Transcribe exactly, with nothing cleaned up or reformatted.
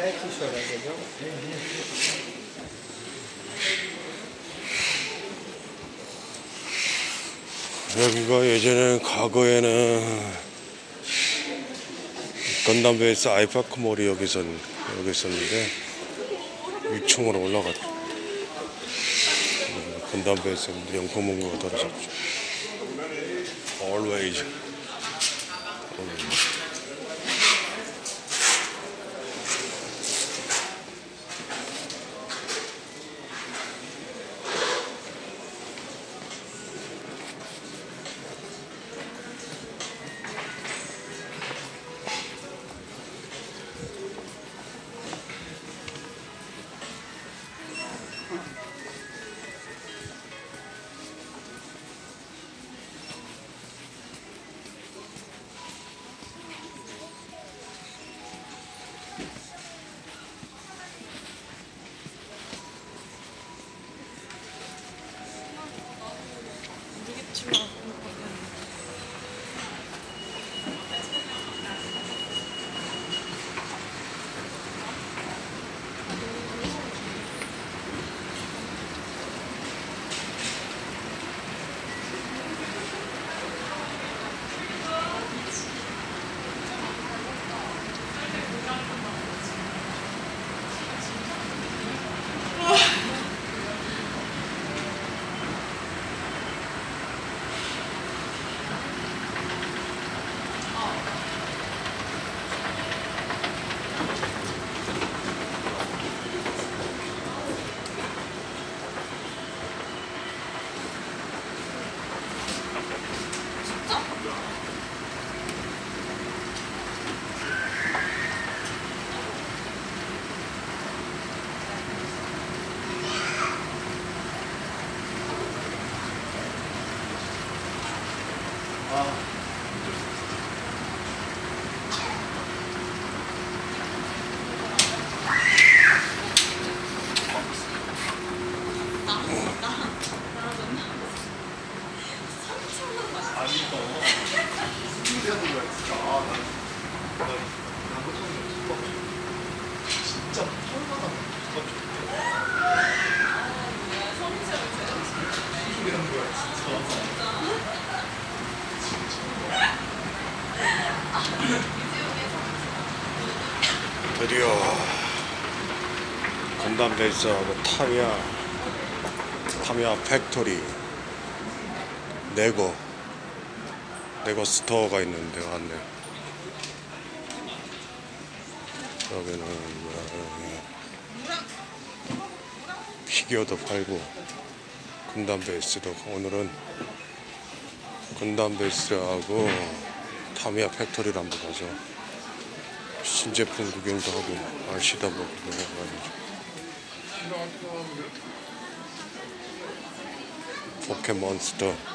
여기가 예전에는 과거에는 건담 베이스 아이파크 몰이 여기 있었, 여기 있었는데 이 층으로 올라갔죠. 건담 베이스 명품 문구가 떨어졌죠. Always. 드디어 건담 베이스하고 타미야 타미야 팩토리 네고 네고 스토어가 있는 데가 왔네요. 여기는 피규어도 팔고 건담 베이스도, 오늘은 건담 베이스하고 타미야 팩토리를 한번 가서 신제품 구경도 하고 아시다 보고 그래가지고 포켓몬스터